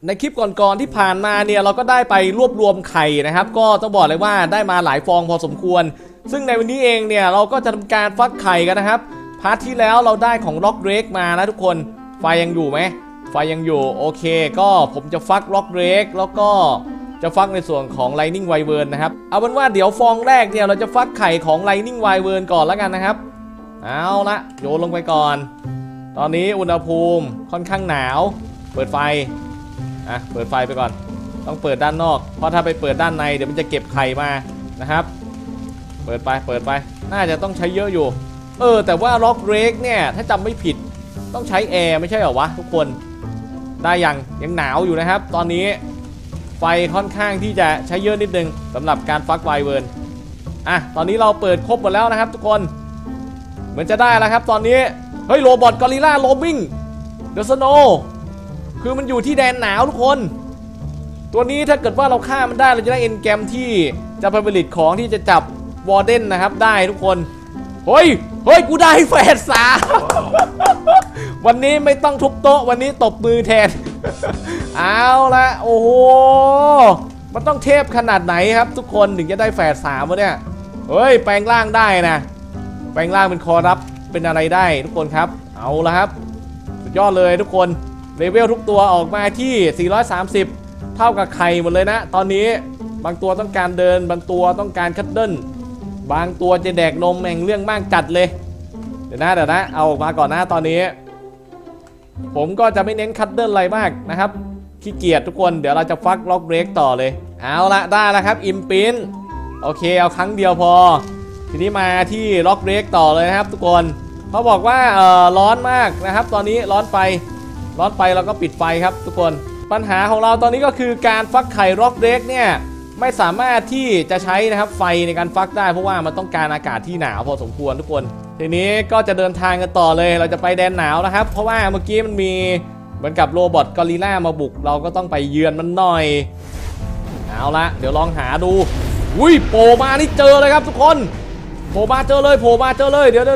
ในคลิปก่อนๆที่ผ่านมาเนี่ยเราก็ได้ไปรวบรวมไข่นะครับก็ต้องบอกเลยว่าได้มาหลายฟองพอสมควรซึ่งในวันนี้เองเนี่ยเราก็จะทำการฟักไข่กันนะครับพาร์ทที่แล้วเราได้ของล็อกเรกมานะทุกคนไฟยังอยู่ไหมไฟยังอยู่โอเคก็ผมจะฟักล็อกเรกแล้วก็จะฟักในส่วนของ Lightning Wyvern นะครับเอาเป็นว่าเดี๋ยวฟองแรกเนี่ยเราจะฟักไข่ของ Lightning Wyvern ก่อนแล้วกันนะครับเอาละโยนลงไปก่อนตอนนี้อุณหภูมิค่อนข้างหนาวเปิดไฟเปิดไฟไปก่อนต้องเปิดด้านนอกเพราะถ้าไปเปิดด้านในเดี๋ยวมันจะเก็บไข่มานะครับเปิดไปน่าจะต้องใช้เยอะอยู่แต่ว่าล็อกเรกเนี่ยถ้าจำไม่ผิดต้องใช้แอร์ไม่ใช่เหรอวะทุกคนได้ยังหนาวอยู่นะครับตอนนี้ไฟค่อนข้างที่จะใช้เยอะนิดนึงสำหรับการฟักไวเวิร์นตอนนี้เราเปิดครบหมดแล้วนะครับทุกคนเหมือนจะได้แล้วครับตอนนี้เฮ้ยโรบอทกอริลลาโรบิงเดอะสโนคือมันอยู่ที่แดนหนาวทุกคนตัวนี้ถ้าเกิดว่าเราฆ่ามันได้เราจะได้เอ็นแกมที่จะไปผลิตของที่จะจับวอร์เดนนะครับได้ทุกคนเฮ้ยกูได้แฝดสามวันนี้ไม่ต้องทุบโต๊ะวันนี้ตบมือแทนเอาละโอ้โหมันต้องเทพขนาดไหนครับทุกคนถึงจะได้แฝดสามวะเนี่ยเฮ้ยแปลงร่างได้นะแปลงร่างเป็นคอรับเป็นอะไรได้ทุกคนครับเอาละครับสุดยอดเลยทุกคนเลเวลทุกตัวออกมาที่430เท่ากับไข่หมดเลยนะตอนนี้บางตัวต้องการเดินบางตัวต้องการคัดเดิลบางตัวจะแดกนมแม่งเรื่องมากจัดเลยเดี๋ยวนะเอาออกมาก่อนนะตอนนี้ผมก็จะไม่เน้นคัดเดิลอะไรมากนะครับขี้เกียจทุกคนเดี๋ยวเราจะฟักล็อกเบรกต่อเลยเอาละได้แล้วครับอิมพินโอเคเอาครั้งเดียวพอทีนี้มาที่ล็อกเบรกต่อเลยนะครับทุกคนเขาบอกว่าร้อนมากนะครับตอนนี้ร้อนไปเราก็ปิดไฟครับทุกคนปัญหาของเราตอนนี้ก็คือการฟักไข่ล็อกเบรกเนี่ยไม่สามารถที่จะใช้นะครับไฟในการฟักได้เพราะว่ามันต้องการอากาศที่หนาวพอสมควรทุกคนทีนี้ก็จะเดินทางกันต่อเลยเราจะไปแดนหนาวนะครับเพราะว่าเมื่อกี้มันมีเหมือนกับโรบอทกอริลลามาบุกเราก็ต้องไปเยือนมันหน่อยเอาละเดี๋ยวลองหาดูอุ้ยโผล่มานี่เจอเลยครับทุกคนโผล่มาเจอเลยเดี๋ยว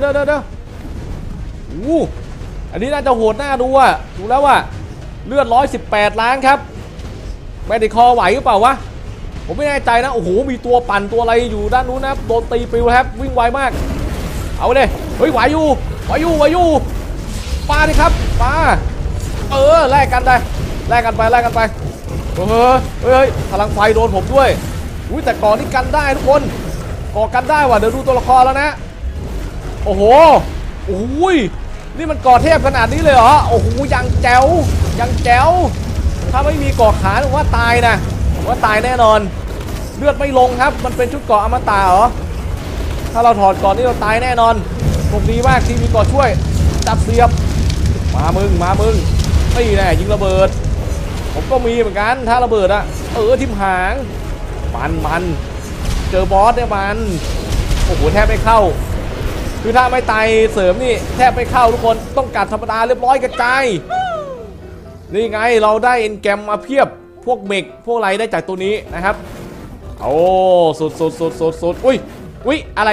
อันนี้น่าจะโหดหน้าดูอ่ะดูแล้วว่าเลือด118ล้านครับไม่ได้คอไหวหรือเปล่าวะผมไม่แน่ใจนะโอ้โหมีตัวปั่นตัวอะไรอยู่ด้านนู้นนะโดนตีปลิวครับวิ่งไวมากเอาเลยเฮ้ยไหวอยู่ปาดิครับปาแลกกันไปเฮ้ยพลังไฟโดนผมด้วยอุ้ยแต่ก่อนนี่กันได้ทุกคนก่อกันได้ว่ะเดี๋ยวดูตัวละครแล้วนะโอ้โหนี่มันก่อเทพขนาดนี้เลยเหรอโอ้โหยังแจ๋วถ้าไม่มีก่อขาผมว่าตายนะว่าตายแน่นอนเลือดไม่ลงครับมันเป็นชุดเกราะอมตะเหรอถ้าเราถอดก่อนนี่เราตายแน่นอนโชคดีมากที่มีเกราะช่วยจับเสียบมามึงนี่แน่ยิงระเบิดผมก็มีเหมือนกันถ้าระเบิดอะทิ่มหางมันเจอบอสเนี่ยมันโอ้โหแทบไม่เข้าคือถ้าไม่ตายเสริมนี่แทบไม่เข้าทุกคนต้องกัดธรรมดาเรียบร้อยกระจายนี่ไงเราได้เอ็นแกมมาเพียบพวกเมกพวกอะไรได้จากตัวนี้นะครับโอ้สุดอุ้ยอะไร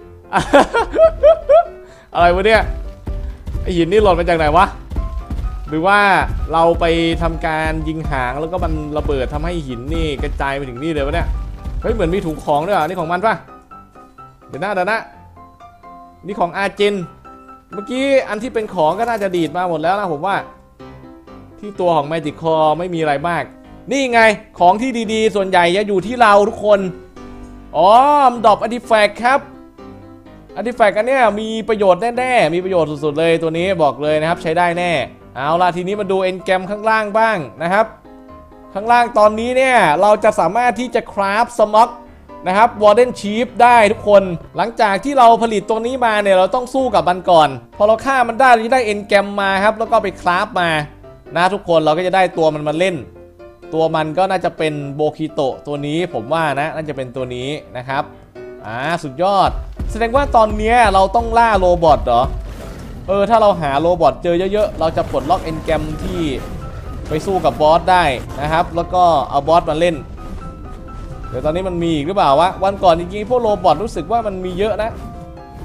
อะไรวะเนี่ยไอหินนี่หล่นมาจากไหนวะหรือว่าเราไปทำการยิงหางแล้วก็มันระเบิดทำให้หินนี่กระจายไปถึงนี่เลยวะเนี่ยเฮ้ยเหมือนมีถุงของด้วยอ่ะนี่ของมันปะเดี๋ยวนะนี่ของอาร์เจนเมื่อกี้อันที่เป็นของก็น่าจะดีดมาหมดแล้วนะผมว่าที่ตัวของแมจิกคอร์ไม่มีอะไรมากนี่ไงของที่ดีๆส่วนใหญ่จะอยู่ที่เราทุกคนดรอปอาร์ติแฟกต์ครับอาร์ติแฟกต์อันเนี้ยมีประโยชน์แน่ๆมีประโยชน์สุดๆเลยตัวนี้บอกเลยนะครับใช้ได้แน่เอาล่ะทีนี้มาดูเอ็นแกมข้างล่างบ้างนะครับข้างล่างตอนนี้เนี่ยเราจะสามารถที่จะคราฟสม็อกนะครับวอร์เดนชีฟได้ทุกคนหลังจากที่เราผลิตตัวนี้มาเนี่ยเราต้องสู้กับมันก่อนพอเราฆ่ามันได้เราจะได้เอ็นแกมมาครับแล้วก็ไปคราฟมานะทุกคนเราก็จะได้ตัวมันมาเล่นตัวมันก็น่าจะเป็นโบคิโตะตัวนี้ผมว่านะน่าจะเป็นตัวนี้นะครับสุดยอดแสดงว่าตอนนี้เราต้องล่าโรบอทเหรอถ้าเราหาโรบอทเจอเยอะๆเราจะปลดล็อกเอ็นแกมที่ไปสู้กับบอสได้นะครับแล้วก็เอาบอสมาเล่นเดี๋ยวตอนนี้มันมีอีกหรือเปล่าวะวันก่อนจริงๆพวกโรบอทรู้สึกว่ามันมีเยอะนะ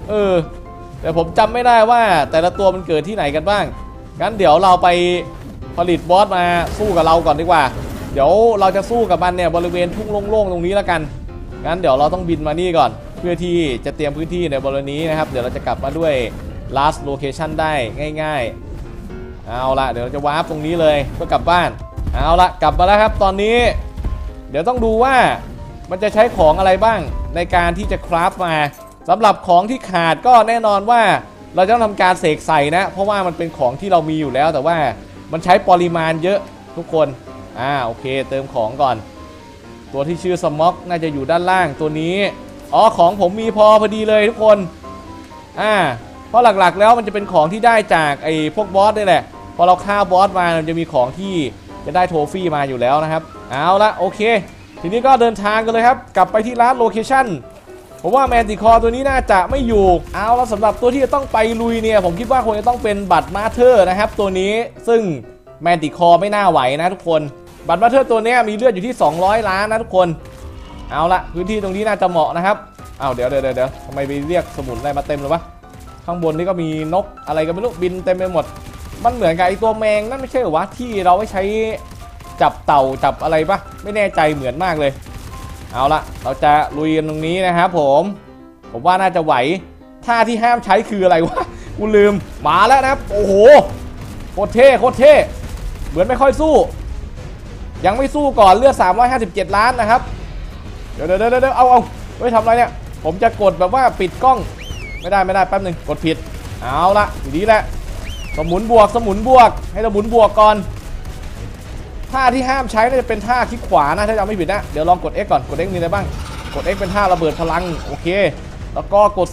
แต่ผมจำไม่ได้ว่าแต่ละตัวมันเกิดที่ไหนกันบ้างงั้นเดี๋ยวเราไปผลิตบอสมาสู้กับเราก่อนดีกว่าเดี๋ยวเราจะสู้กับมันเนี่ยบริเวณทุ่งโล่งๆตรงนี้แล้วกันงั้นเดี๋ยวเราต้องบินมานี่ก่อนเพื่อที่จะเตรียมพื้นที่ในบริเวณนี้นะครับเดี๋ยวเราจะกลับมาด้วย last location ได้ง่ายๆเอาละเดี๋ยวเราจะวาร์ปตรงนี้เลยเพื่อกลับบ้านเอาละกลับมาแล้วครับตอนนี้เดี๋ยวต้องดูว่ามันจะใช้ของอะไรบ้างในการที่จะคราฟมาสำหรับของที่ขาดก็แน่นอนว่าเราจะต้องทำการเสกใส่นะเพราะว่ามันเป็นของที่เรามีอยู่แล้วแต่ว่ามันใช้ปริมาณเยอะทุกคนโอเคเติมของก่อนตัวที่ชื่อสม็อกน่าจะอยู่ด้านล่างตัวนี้ของผมมีพอดีเลยทุกคนเพราะหลักๆแล้วมันจะเป็นของที่ได้จากไอ้พวกบอสนี่แหละพอเราฆ่าบอสมามันจะมีของที่จะได้โทฟี่มาอยู่แล้วนะครับเอาละโอเคทีนี้ก็เดินทางกันเลยครับกลับไปที่ร้านโลเคชั่นผมว่าแมนติคอร์ตัวนี้น่าจะไม่อยู่เอาแล้วสำหรับตัวที่จะต้องไปลุยเนี่ยผมคิดว่าคงจะต้องเป็นบัตรมาเธอร์นะครับตัวนี้ซึ่งแมนติคอร์ไม่น่าไหวนะทุกคนบัตรมาเธอร์ตัวนี้มีเลือดอยู่ที่200 ล้านนะทุกคนเอาละพื้นที่ตรงนี้น่าจะเหมาะนะครับเดี๋ยวทำไมไปเรียกสมุนอะไรมาเต็มเลยวะข้างบนนี่ก็มีนกอะไรกันไม่รู้บินเต็มไปหมดมันเหมือนกับไอตัวแมงนั่นไม่ใช่เหรอวะที่เราไว้ใช้จับเต่าจับอะไรปะไม่แน่ใจเหมือนมากเลยเอาละเราจะลุยกันตรงนี้นะครับผมว่าน่าจะไหวท่าที่ห้ามใช้คืออะไรวะกูลืมมาแล้วนะครับโอ้โหโคตรเท่เหมือนไม่ค่อยสู้ยังไม่สู้ก่อนเลือด357 ล้านนะครับเดี๋ยวเอาเฮ้ยทำอะไรเนี่ยผมจะกดแบบว่าปิดกล้องไม่ได้แป๊บนึงกดผิดเอาละอยู่ดีแหละสมุนบวกให้สมุนบวกก่อนท่าที่ห้ามใช้น่าจะเป็นท่าคลิกขวานะถ้าจำไม่ผิดนะเดี๋ยวลองกด X ก่อนกด X มีอะไรบ้างกด X เป็นท่าระเบิดพลังโอเคแล้วก็กด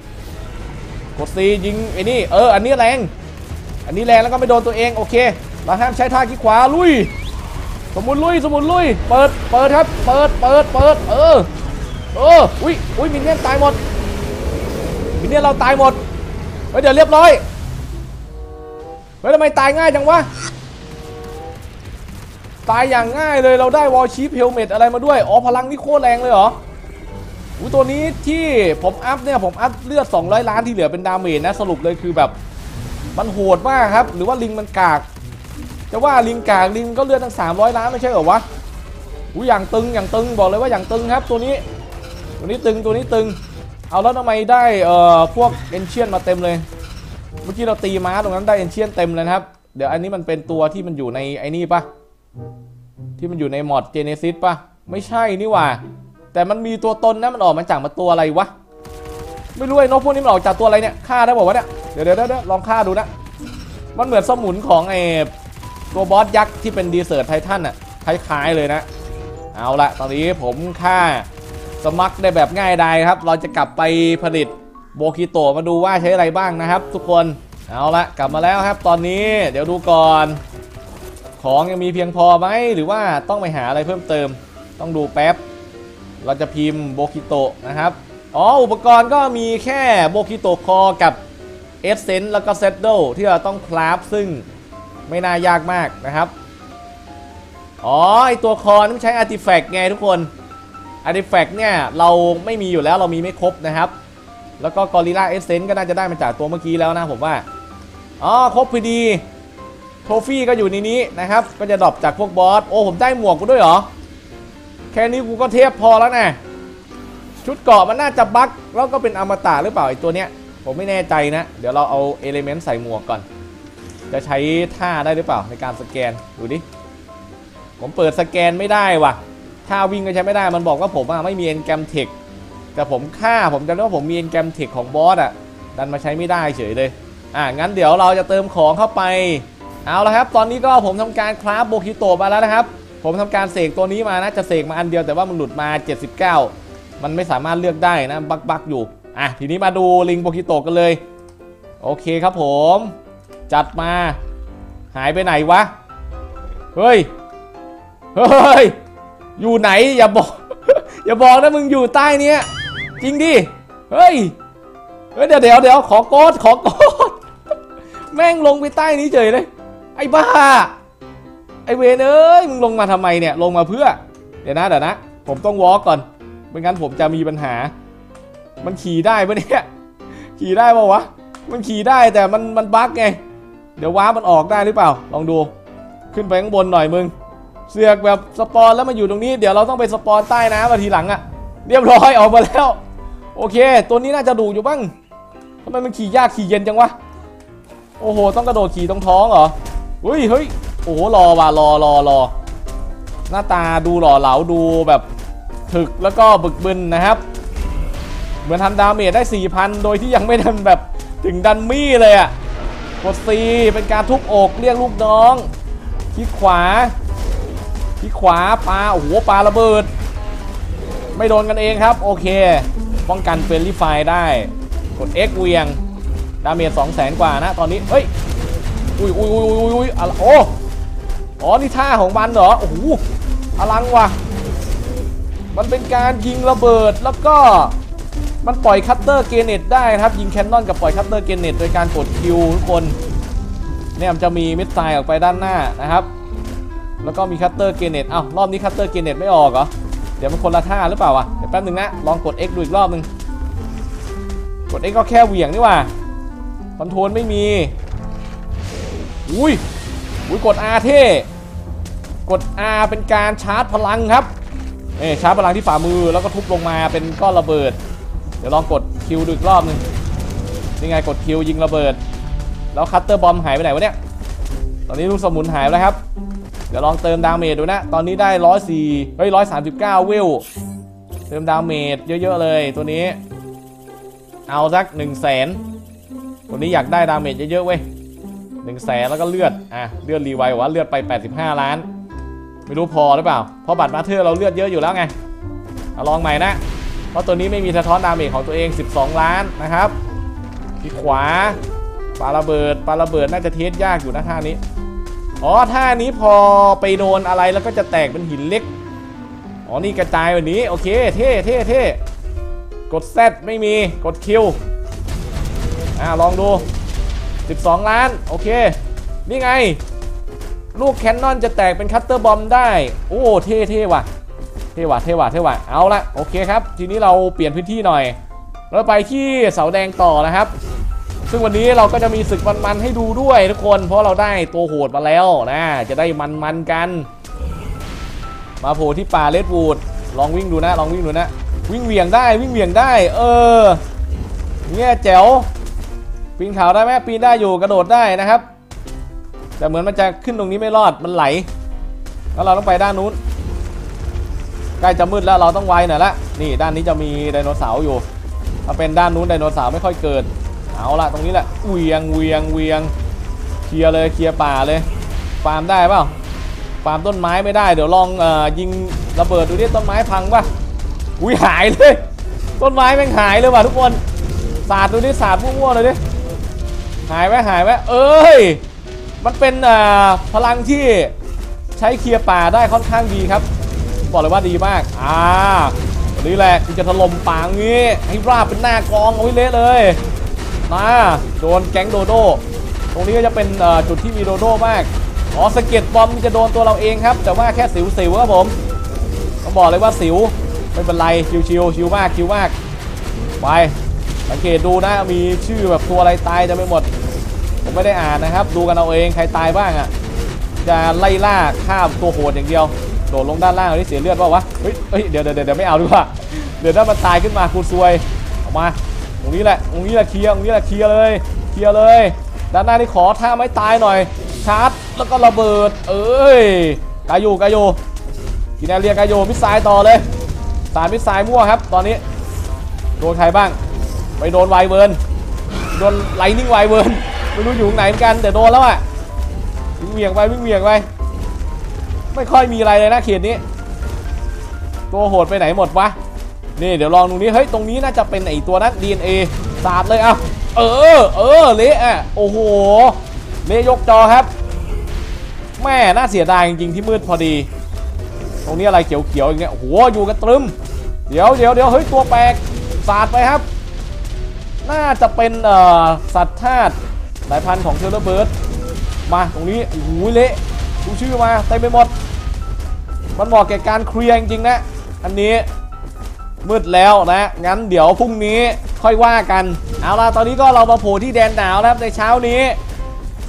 C ยิงไอ้นี่อันนี้แรงแล้วก็ไม่โดนตัวเองโอเคเราห้ามใช้ท่าคลิกขวาลุยสมุนลุยเปิดครับเปิดอุ้ยมินเนี่ยนตายหมดมินเนี่ยนเราตายหมดเฮ้ยเดี๋ยวเรียบร้อยเฮ้ยทำไมตายง่ายจังวะตายอย่างง่ายเลยเราได้วอลชีฟเฮลเมตอะไรมาด้วยพลังนี่โคตรแรงเลยเหรอตัวนี้ที่ผมอัพเนี่ยผมอัพเลือด200 ล้านที่เหลือเป็นดาเมจนะสรุปเลยคือแบบมันโหดมากครับหรือว่าลิงมันกากจะว่าลิงกากลิงก็เลือดตั้ง300 ล้านไม่ใช่เหรอวะอย่างตึงบอกเลยว่าอย่างตึงครับตัวนี้ตึงเอาแล้วทำไมได้พวกเอนเชียนมาเต็มเลยเมื่อกี้เราตีม้าตรงนั้นได้เอนเชียนเต็มเลยครับเดี๋ยวอันนี้มันเป็นตัวที่มันอยู่ในไอ้นี่ปะที่มันอยู่ในมอดเจเนซิสปะไม่ใช่นี่หว่าแต่มันมีตัวตนนะมันออกมาจากตัวอะไรวะไม่รู้ไอ้นกพวกนี้มันออกจากตัวอะไรเนี่ยฆ่าได้บอกว่าเนี่ยเดี๋ยวลองฆ่าดูนะมันเหมือนสมุนของไอ้ตัวบอสยักษ์ที่เป็นดีเซอร์ไททันอ่ะคล้ายๆเลยนะเอาละตอนนี้ผมฆ่าสมัครได้แบบง่ายดายครับเราจะกลับไปผลิตโบคิโตะมาดูว่าใช้อะไรบ้างนะครับทุกคนเอาละกลับมาแล้วครับตอนนี้เดี๋ยวดูก่อนของยังมีเพียงพอไหมหรือว่าต้องไปหาอะไรเพิ่มเติมต้องดูแป๊บเราจะพิมพ์โบคิโตะนะครับอุปกรณ์ก็มีแค่โบคิโตะคอกับเอสเซนต์แล้วก็เซตโดที่เราต้องคราฟซึ่งไม่น่ายากมากนะครับไอตัวคอนี่ใช้อาร์ติแฟกต์ไงทุกคนอาร์ติแฟกต์เนี่ยเราไม่มีอยู่แล้วเรามีไม่ครบนะครับแล้วก็กอริลลาเอสเซนต์ก็น่าจะได้มาจากตัวเมื่อกี้แล้วนะผมว่าครบพอดีโทฟี่ก็อยู่ในนี้นะครับก็จะดรอปจากพวกบอสผมได้หมวกกูด้วยเหรอแค่นี้กูก็เทียบพอแล้วนะชุดเกราะมันน่าจะบั๊กแล้วก็เป็นอมตะหรือเปล่าไอตัวเนี้ยผมไม่แน่ใจนะเดี๋ยวเราเอาเอลิเมนต์ใส่หมวกก่อนจะใช้ท่าได้หรือเปล่าในการสแกนดูดิผมเปิดสแกนไม่ได้ว่ะท่าวิ่งก็ใช้ไม่ได้มันบอกว่าผมไม่มีเอ็นแกรมเทคแต่ผมจำได้ว่าผมมีเอ็นแกรมเทคของบอสดันมาใช้ไม่ได้เฉยเลยงั้นเดี๋ยวเราจะเติมของเข้าไปเอาละครับตอนนี้ก็ผมทำการคราฟโบคิโตะมาแล้วนะครับผมทำการเสกตัวนี้มานะจะเสกมาอันเดียวแต่ว่ามันหลุดมา79มันไม่สามารถเลือกได้นะบักอยู่ทีนี้มาดูลิงโบคิโตะกันเลยโอเคครับผมจัดมาหายไปไหนวะเฮ้ยอยู่ไหนอย่าบอกนะมึงอยู่ใต้เนี้ยจริงดิเฮ้ยเดี๋ยวขอโกดแม่งลงไปใต้นี้เฉยเลยไอ้บ้าไอ้เวนมึงลงมาทำไมเนี่ยลงมาเพื่อเดี๋ยวนะผมต้องวอล์กก่อนไม่งั้นผมจะมีปัญหามันขี่ได้ปะเนี่ยขี่ได้ปะวะมันขี่ได้แต่มันบั๊กไงเดี๋ยวว้ามันออกได้หรือเปล่าลองดูขึ้นไปข้างบนหน่อยมึงเสือกแบบสปอนแล้วมาอยู่ตรงนี้เดี๋ยวเราต้องไปสปอนใต้น้ำมาทีหลังอะเรียบร้อยออกมาแล้วโอเคตัวนี้น่าจะดุอยู่บ้างทำไมมันขี่ยากขี่เย็นจังวะโอ้โหต้องกระโดดขี่ตรงท้องเหรอเฮ้ยโอ้โหรอว่ะรอหน้าตาดูหล่อเหลาดูแบบถึกแล้วก็บึกบึนนะครับเหมือนทำดาเมจได้ 4,000 โดยที่ยังไม่ทันแบบถึงดันมี่เลยอ่ะกด C เป็นการทุบอกเรียกลูกน้องคลิกขวาปาโอ้โหปาระเบิดไม่โดนกันเองครับโอเคป้องกันเฟรนลี่ไฟได้กด X เวียงดาเมจ 200,000 กว่านะตอนนี้เฮ้ยอุ้ยอะไรโอ้อ๋อนี่ท่าของมันเหรอโอ้โหอลังว่ะมันเป็นการยิงระเบิดแล้วก็มันปล่อยคัตเตอร์เกเนตได้ครับยิงแคนนอนกับปล่อยคัตเตอร์เกเนตโดยการกดคิวทุกคนเนี่ยมันจะมีมิสไซล์ออกไปด้านหน้านะครับแล้วก็มีคัตเตอร์เกเนตรอบนี้คัตเตอร์เกเนตไม่ออกเหรอเดี๋ยวมันคนละท่าหรือเปล่าวะเดี๋ยวแป๊บนึงนะลองกด X ดูอีกรอบนึงกด X ก็แค่เหวี่ยงนี่ว่าคอนโทรลไม่มีอุ้ยกด R เท่กด R เป็นการชาร์จพลังครับชาร์จพลังที่ฝ่ามือแล้วก็ทุบลงมาเป็นก้อนระเบิดเดี๋ยวลองกดคิวดูอีกรอบนึงนี่ไงกดคิวยิงระเบิดแล้วคัตเตอร์บอมหายไปไหนวะเนี่ยตอนนี้ลูกสมุนหายไปแล้วครับเดี๋ยวลองเติมดาเมจดูนะตอนนี้ได้139เวลเติมดาเมจเยอะๆเลยตัวนี้เอาสัก 100,000ตัวนี้อยากได้ดาเมจเยอะๆเว้ย100,000แล้วก็เลือดเลือดรีไวว่าเลือดไป85ล้านไม่รู้พอหรือเปล่าเพราะบัตรมาเธอเราเลือดเยอะอยู่แล้วไงลองใหม่นะเพราะตัวนี้ไม่มีสะท้อนดาเมจของตัวเอง12ล้านนะครับที่ขวาปาระเบิดน่าจะเทสยากอยู่นะท่านี้ท่านี้พอไปโดนอะไรแล้วก็จะแตกเป็นหินเล็กนี่กระจายแบบนี้โอเคเท่กด Z ไม่มีกด Q ลองดู12ล้านโอเคนี่ไงลูกแคนนอนจะแตกเป็นคัตเตอร์บอมได้โอ้เท่ว่ะเอาละโอเคครับทีนี้เราเปลี่ยนพื้นที่หน่อยเราไปที่เสาแดงต่อนะครับซึ่งวันนี้เราก็จะมีศึกมันๆให้ดูด้วยทุกคนเพราะเราได้ตัวโหดมาแล้วนะจะได้มันกันมาโผล่ที่ป่าเรดวูดลองวิ่งดูนะวิ่งเหวี่ยงได้เนี่ยแจ๋วปีนเขาได้ไหมปีนได้อยู่กระโดดได้นะครับแต่เหมือนมันจะขึ้นตรงนี้ไม่รอดมันไหลแล้วเราต้องไปด้านนู้นใกล้จะมืดแล้วเราต้องไวหน่อยละนี่ด้านนี้จะมีไดโนเสาร์อยู่ถ้าเป็นด้านนู้นไดโนเสาร์ไม่ค่อยเกิดเอาละตรงนี้แหละเวียงเคลียร์เลยเคลียร์ป่าเลยฟาร์มได้เปล่าฟาร์มต้นไม้ไม่ได้เดี๋ยวลองยิงระเบิดดูดิต้นไม้พังป่ะหายเลยต้นไม้แม่งหายเลยว่ะทุกคนสาดดูดิสาดมั่วๆเลยดิหายไหมเอ้ยมันเป็นพลังที่ใช้เคลียร์ป่าได้ค่อนข้างดีครับบอกเลยว่าดีมากนี่แหละที่จะถล่มป่างี้ให้ราบเป็นหน้ากองเอาไว้เละเลยโดนแก๊งโดโดตรงนี้ก็จะเป็นจุดที่มีโดโดมากสะเก็ดบอมจะโดนตัวเราเองครับแต่ว่าแค่สิวครับผมต้องบอกเลยว่าสิวไม่เป็นไรชิวมากไปสังเกตดูนะมีชื่อแบบตัวอะไรตายจะไม่หมดผมไม่ได้อ่านนะครับดูกันเอาเองใครตายบ้างจะไล่ล่าฆ่าตัวโหดอย่างเดียวโดดลงด้านล่างนี่เสียเลือดเปล่าวะเฮ้ยเดี๋ยวไม่เอาดีกว่าเดี๋ยวถ้ามันตายขึ้นมาคุณซวยออกมาตรงนี้แหละเคลียร์เลยด้านหน้านี่ขอท่าไม่ตายหน่อยชาร์จแล้วก็ระเบิดกาโยกินแอเรียกาโยมิสไซล์ต่อเลยสารมิสไซล์มั่วครับตอนนี้โดนใครบ้างไปโดนไวเบิร์นโดนไลนิ่งไวเบิร์นไม่รู้อยู่ไหนเหมือนกันแต่โดนแล้ววิ่งเหวี่ยงไปไม่ค่อยมีอะไรเลยนะเขตนี้ตัวโหดไปไหนหมดวะนี่เดี๋ยวลองตรงนี้เฮ้ยตรงนี้น่าจะเป็นไอตัวนั้น DNA สาดเลยเละโอ้โหเละยกจอครับแม่น่าเสียดายจริงๆที่มืดพอดีตรงนี้อะไรเขียวๆอย่างเงี้ยโอ้โหอยู่กันตรึมเดี๋ยวเฮ้ยตัวแปลกสาดไปครับน่าจะเป็นสัตว์ธาตุสายพันธุ์ของเทเลเบิร์ดมาตรงนี้โอ้โหเละดูชื่อมาเต็มไปหมดมันเหมาะแก่การเคลียร์จริงๆนะอันนี้มืดแล้วนะงั้นเดี๋ยวพรุ่งนี้ค่อยว่ากันเอาล่ะตอนนี้ก็เรามาโผล่ที่แดนหนาวนะครับในเช้านี้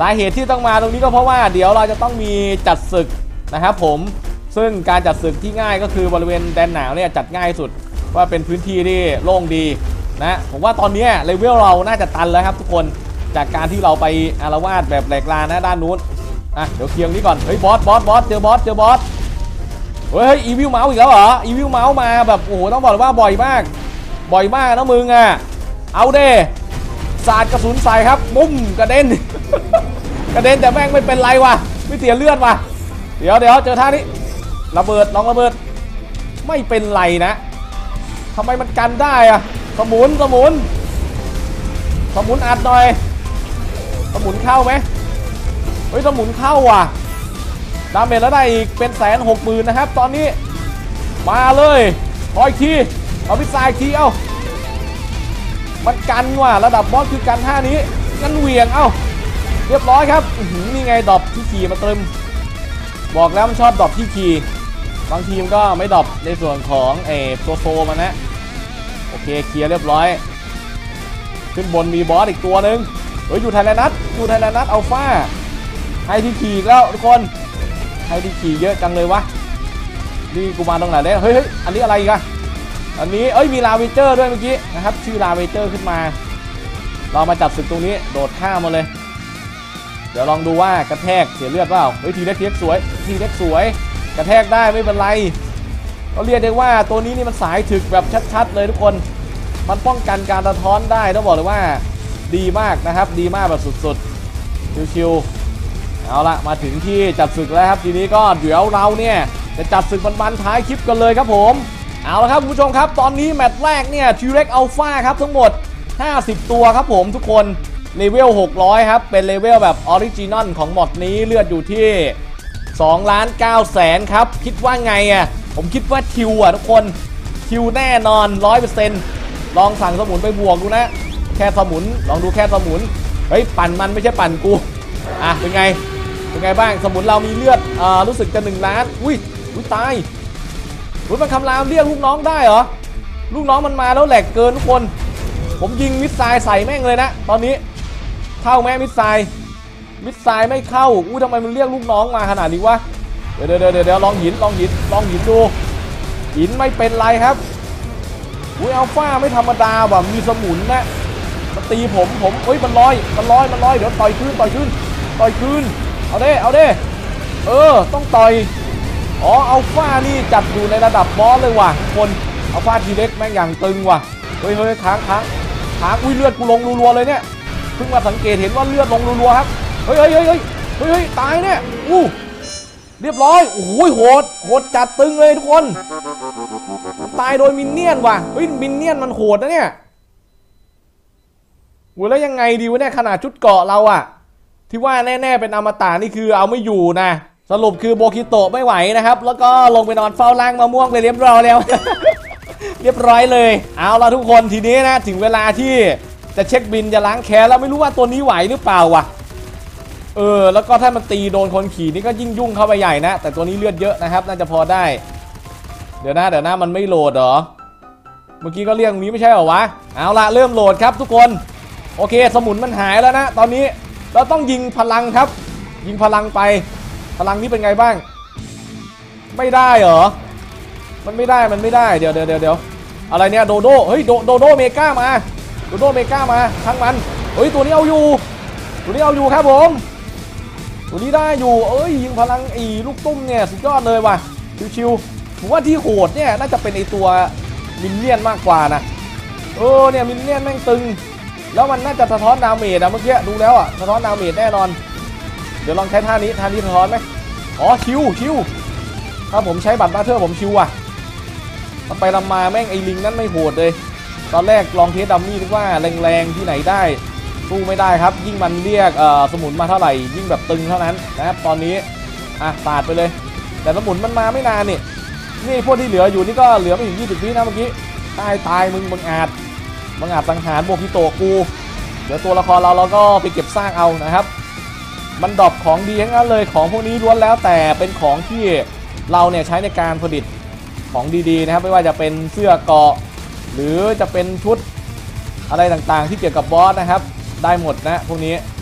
สาเหตุที่ต้องมาตรงนี้ก็เพราะว่าเดี๋ยวเราจะต้องมีจัดศึกนะครับผมซึ่งการจัดศึกที่ง่ายก็คือบริเวณแดนหนาวเนี่ยจัดง่ายสุดว่าเป็นพื้นที่ที่โล่งดีนะผมว่าตอนนี้เลเวลเราน่าจะตันแล้วครับทุกคนจากการที่เราไปอารวาสแบบแหลกลานนะด้านนู้นเดี๋ยวเคลียร์นี้ก่อนเฮ้ยบอสเจอบอสเฮ้ยอีวิวเมาส์อีกแล้วเหรออีวิวเมาส์มาแบบโอ้โหต้องบอกเลยว่าบ่อยมากนะมึงเอาเด้สาดกระสุนใส่ครับมุ้มกระเด็น กระเด็นแต่แม่งไม่เป็นไรวะไม่เสียเลือดวะเดี๋ยวเจอท่านี้ระเบิดลองระเบิดไม่เป็นไรนะทำไมมันกันได้อะสมุนอัดหน่อยสมุนเข้าไหมเฮ้ยสมุนเข้าว่ะดาเมจแล้วได้อีกเป็น160,000นะครับตอนนี้มาเลยขออีกทีเอาพิซซ่าอีกทีมันกันว่ะระดับบอสคือกันท่านี้งั้นเหวี่ยงเรียบร้อยครับนี่ไงดรอปที่ขี่มาเติมบอกแล้วมันชอบดรอปที่ขี่บางทีมก็ไม่ดรอปในส่วนของโซมันนะโอเคเคลียร์เรียบร้อยขึ้นบนมีบอสอีกตัวหนึ่งอยู่ไทยแลนด์นัทอัลฟาให้ที่ขี่แล้วทุกคนให้ที่ขี่เยอะจังเลยวะนี่กูมาตรงไหนเนี่ยเฮ้ยอันนี้อะไรกันอันนี้มีลาเวเจอร์ด้วยเมื่อกี้นะครับชื่อลาเวเจอร์ขึ้นมาเรามาจับศึกตรงนี้โดดข้ามมาเลยเดี๋ยวลองดูว่ากระแทกเสียเลือดเปล่าทีเล็กสวยกระแทกได้ไม่เป็นไรเราเรียกได้ว่าตัวนี้นี่มันสายถึกแบบชัดๆเลยทุกคนมันป้องกันการสะท้อนได้ต้องบอกเลยว่าดีมากนะครับดีมากแบบสุดๆชิวๆเอาละมาถึงที่จับศึกแล้วครับทีนี้ก็เดี๋ยวเราเนี่ยจะจับศึกบันท้ายคลิปกันเลยครับผมเอาละครับคุณผู้ชมครับตอนนี้แมตช์แรกเนี่ยทีเร็กอัลฟาครับทั้งหมด50ตัวครับผมทุกคนเลเวล600ครับเป็นเลเวลแบบออริจินอลของหมดนี้เลือดอยู่ที่2,900,000ครับคิดว่าไงผมคิดว่าคิวทุกคนคิวแน่นอน 100% ลองสั่งสมุนไปบวกดูนะแค่สมุนลองดูแค่สมุนปั่นมันไม่ใช่ปั่นกูเป็นไงบ้างสมุนเรามีเลือดรู้สึกจะ1 ล้านอุ้ยตายมันคำรามเรียกลูกน้องได้เหรอลูกน้องมันมาแล้วแหลกเกินทุกคนผมยิงมิสไซล์ใส่แม่งเลยนะตอนนี้เข้าแม่มิสไซล์ไม่เข้าทำไมมันเรียกลูกน้องมาขนาดนี้วะเดี๋ยวลองหินดูหินไม่เป็นไรครับอัลฟาไม่ธรรมดาว่ะมีสมุนนะมันตีผมมันลอยเดี๋ยวต่อยคืนเอาเด้ต้องต่อยอัลฟานี่จัดอยู่ในระดับบอสเลยว่ะคนอัลฟาทีเล็กแม่งอย่างตึงว่ะเฮ้ยค้างเลือดกูลงรัวๆเลยเนี่ยเพิ่งมาสังเกตเห็นว่าเลือดลงรัวๆครับเฮ้ยตายเนี่ยเรียบร้อยโอ้โหโหดจัดตึงเลยทุกคนตายโดยมินเนี่ยนว่ะมินเนี่ยนมันโหดนะเนี่ยแล้วยังไงดีวะเนี่ยขนาดชุดเกราะเราที่ว่าแน่ๆเป็นอมตะนี่คือเอาไม่อยู่นะสรุปคือโบคิโตะไม่ไหวนะครับแล้วก็ลงไปนอนเฝ้าร่างมะม่วงไปเรียบร้อยแล้ว เรียบร้อยเลยเอาละทุกคนทีนี้นะถึงเวลาที่จะเช็คบินจะล้างแค้นแล้วไม่รู้ว่าตัวนี้ไหวหรือเปล่าวะแล้วก็ถ้ามันตีโดนคนขี่นี่ก็ยิ่งยุ่งเข้าไปใหญ่นะแต่ตัวนี้เลือดเยอะนะครับน่าจะพอได้เดี๋ยวนะมันไม่โหลดเหรอเมื่อกี้ก็เรียกตรงนี้ไม่ใช่เหรอวะเอาละเริ่มโหลดครับทุกคนโอเคสมุนมันหายแล้วนะตอนนี้เราต้องยิงพลังครับยิงพลังไปพลังนี้เป็นไงบ้างไม่ได้เหรอมันไม่ได้เดี๋ยวอะไรเนี่ยโดโดโดโดเมก้ามาทั้งมันตัวนี้เอาอยู่ครับผมตัวนี้ได้อยู่ยิงพลังลูกตุ้มเนี่ยสุดยอดเลยว่ะชิวๆผมว่าที่โหดเนี่ยน่าจะเป็นตัวมินเนี่ยนมากกว่านะเนี่ยมินเนี่ยนแม่งตึงแล้วมันน่าจะสะท้อนดาเมจเมื่อกี้ดูแล้วสะท้อนดาเมจแน่นอนเดี๋ยวลองใช้ท่านี้สะท้อนไหมชิวถ้าผมใช้บัตรมาเธอผมชิวไปลำมาแม่งลิงนั้นไม่โหดเลยตอนแรกลองเทสดัมมี่นึกว่าแรงๆที่ไหนได้สู้ไม่ได้ครับยิ่งมันเรียกสมุนมาเท่าไหร่ยิ่งแบบตึงเท่านั้นนะครับตอนนี้ปาดไปเลยแต่สมุนมันมาไม่นานนี่พวกที่เหลืออยู่นี่ก็เหลือไม่ถึง20 วินะเมื่อกี้ตายมึงอาจสังหารโบคิโตะกูเดี๋ยวตัวละครเราก็ไปเก็บสร้างเอานะครับมันดรอปของดีทั้งนั้นเลยของพวกนี้ล้วนแล้วแต่เป็นของที่เราเนี่ยใช้ในการผลิตของดีๆนะครับไม่ว่าจะเป็นเสื้อเกราะหรือจะเป็นชุดอะไรต่างๆที่เกี่ยวกับบอสนะครับได้หมดนะพวกนี้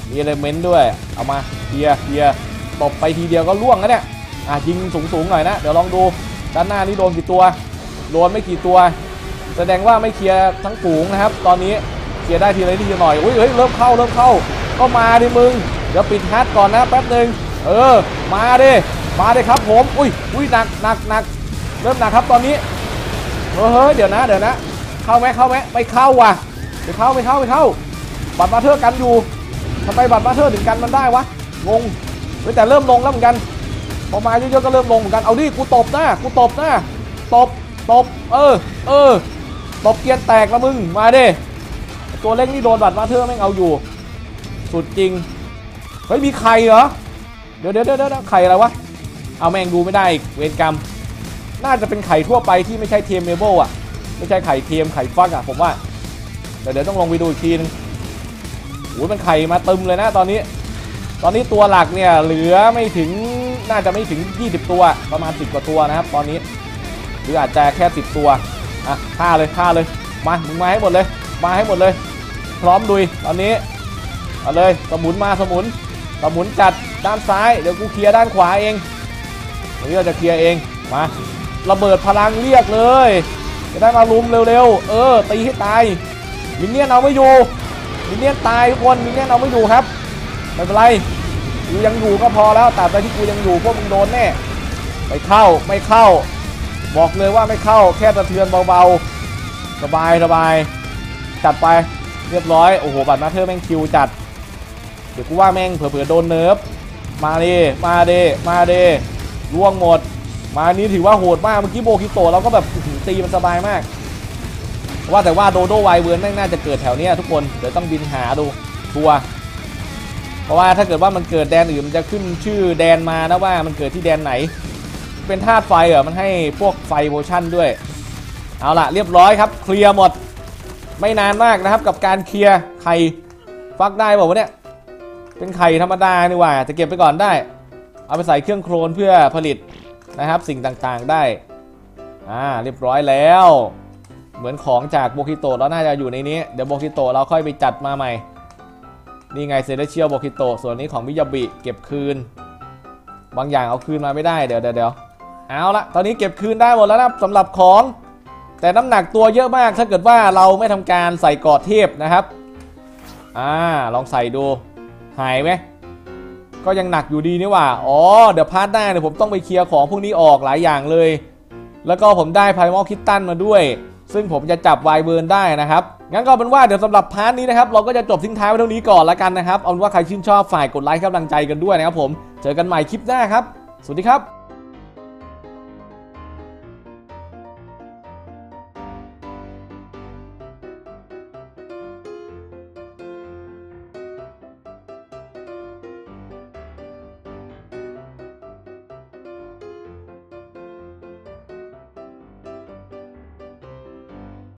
มีเอลเมนต์ด้วยเอามาเคลียร์ตบไปทีเดียวก็ล่วงแล้วเนี่ยยิงสูงหน่อยนะเดี๋ยวลองดูด้านหน้านี่โดนกี่ตัวโดนไม่กี่ตัวแสดงว่าไม่เคลียร์ทั้งฝูงนะครับตอนนี้เคลียร์ได้ทีละนิดทีละหน่อยอุ้ยเฮ้ยเริ่มเข้าก็มาดิมึงเดี๋ยวปิดฮัทก่อนนะแป๊บนึงมาดิครับผมอุ้ยหนักเริ่มหนักครับตอนนี้เฮ้ยเดี๋ยวนะเข้าไหมไม่เข้าว่ะไม่เข้าบัตรมาเธอกันอยู่ทำไมบัตรมาเธอถึงกันมันได้วะงงแต่เริ่มลงแล้วเหมือนกันพอมาเยอะๆก็เริ่มลงเหมือนกันเอาดิกูตบหน้าตบตบเกียร์แตกแล้วมึงมาดิตัวเล็กนี่โดนบัตรมาเธอแม่งเอาอยู่สุดจริงเฮ้ยมีไข่เหรอเดี๋ยวไข่อะไรวะเอาแม่งดูไม่ได้เวรกรรมน่าจะเป็นไข่ทั่วไปที่ไม่ใช่เทมเมเบิลอ่ะไม่ใช่ไข่เทียมไข่ฟักอ่ะผมว่าเดี๋ยวต้องลงไปดูอีกทีนึงโอ้ยมันไข่มาตึมเลยนะตอนนี้ตัวหลักเนี่ยเหลือไม่ถึงน่าจะไม่ถึง20ตัวประมาณ10กว่าตัวนะครับตอนนี้หรืออาจจะแค่10ตัวฆ่าเลยมามึงมาให้หมดเลยพร้อมลุยตอนนี้เอาเลยสมุนจัดด้านซ้ายเดี๋ยวกูเคลียร์ด้านขวาเองตรงนี้เราจะเคลียร์เองมาระเบิดพลังเรียกเลยจะได้มาลุมเร็วๆตีให้ตายมินเนี่ยนเอาไม่อยู่มินเนี่ยนตายทุกคนมินเนี่ยนเอาไม่อยู่ครับไม่เป็นไรกูยังอยู่ก็พอแล้วแต่ที่กูยังอยู่พวกมึงโดนแน่ไม่เข้าบอกเลยว่าไม่เข้าแค่สะเทือนเบาๆสบายจัดไปเรียบร้อยโอ้โหบัตรมาเธอแม่งคิวจัดเดี๋ยวกูว่าแม่งเผื่อโดนเนิร์ฟมาดิล่วงหมดมานี้ถือว่าโหดมากเมื่อกี้โบคิโตะเราก็แบบตีมันสบายมากว่าแต่ว่าโดโดไวเวิร์นแม่งน่าจะเกิดแถวนี้ทุกคนเดี๋ยวต้องบินหาดูทัวร์เพราะว่าถ้าเกิดว่ามันเกิดแดนอื่นมันจะขึ้นชื่อแดนมานะว่ามันเกิดที่แดนไหนเป็นธาตุไฟมันให้พวกไฟโพชั่นด้วยเอาล่ะเรียบร้อยครับเคลียร์หมดไม่นานมากนะครับกับการเคลียร์ไข่ฟักได้บอกว่าเนี่ยเป็นไข่ธรรมดานี่หว่าจะเก็บไปก่อนได้เอาไปใส่เครื่องโครนเพื่อผลิตนะครับสิ่งต่างๆได้เรียบร้อยแล้วเหมือนของจากโบคิโตะแล้วน่าจะอยู่ในนี้เดี๋ยวโบคิโตะเราค่อยไปจัดมาใหม่นี่ไงเซเลเชียลโบคิโตะส่วนนี้ของมิยาบิเก็บคืนบางอย่างเอาคืนมาไม่ได้เดี๋ยวเอาละตอนนี้เก็บคืนได้หมดแล้วนะสำหรับของแต่น้ำหนักตัวเยอะมากถ้าเกิดว่าเราไม่ทำการใส่กอดเทพนะครับลองใส่ดูหายไหมก็ยังหนักอยู่ดีนี่ว่าเดี๋ยวพาร์ทหน้าเนี่ยผมต้องไปเคลียร์ของพวกนี้ออกหลายอย่างเลยแล้วก็ผมได้ไพมอลคิตตันมาด้วยซึ่งผมจะจับไวเบิร์นได้นะครับงั้นก็เป็นว่าเดี๋ยวสำหรับพาร์ทนี้นะครับเราก็จะจบทิ้งท้ายไว้เท่านี้ก่อนละกันนะครับเอาเป็นว่าใครชื่นชอบฝ่ายกดไลค์กำลังใจกันด้วยนะครับผมเจอกันใหม่คลิปหน้าครับสวัสดีครับ